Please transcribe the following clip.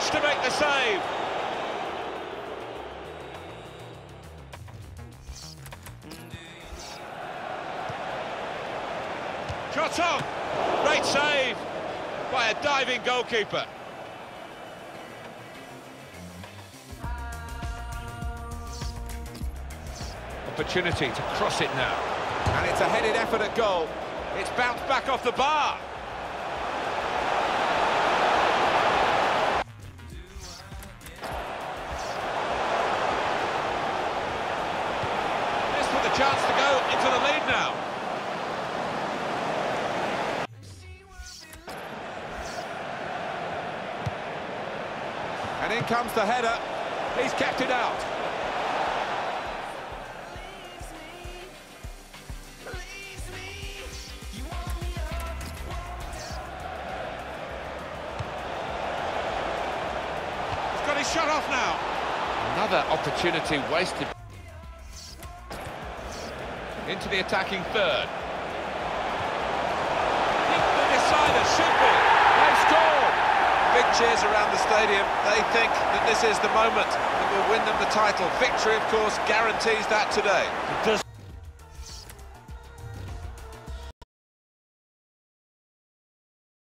reach to make the save. Shot on. Great save by a diving goalkeeper. Opportunity to cross it now. And it's a headed effort at goal. It's bounced back off the bar. This with a chance to go into the lead now. And in comes the header. He's kept it out. He's got his shot off now. Another opportunity wasted. Into the attacking third. The decider should be. They've scored. Big cheers around the stadium. They think that this is the moment that will win them the title. Victory, of course, guarantees that today. It does.